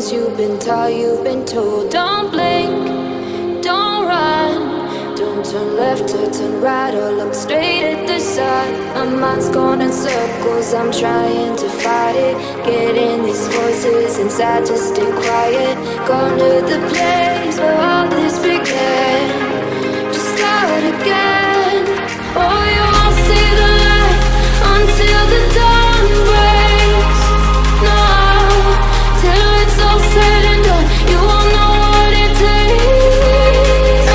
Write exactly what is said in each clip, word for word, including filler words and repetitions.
things you've been taught, you've been told. Don't blink, don't run, don't turn left or turn right or look straight at the sun. My mind's going in circles, I'm trying to fight it. Getting these voices inside to stay quiet. Going to the place where all this began. Just start again. Oh, you won't see the light until the dawn breaks. No, till it's all said and done, you won't know what it takes.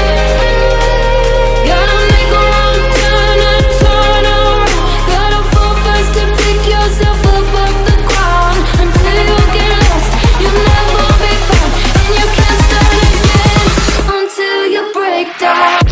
Gotta make a wrong turn and turn around. Gotta fall fast to pick yourself up off the ground. Until you get lost, you'll never be found. And you can't start again until you break down.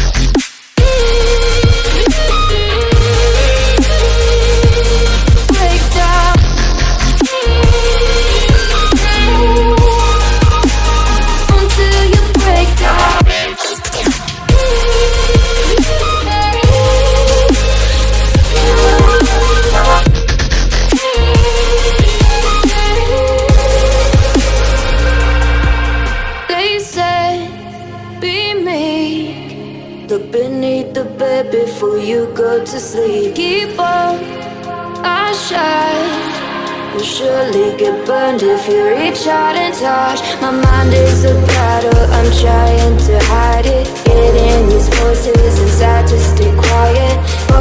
Look beneath the bed before you go to sleep. Keep on, I shine. You'll surely get burned if you reach out and touch. My mind is a battle, I'm trying to hide it. Getting these voices inside to stay quiet.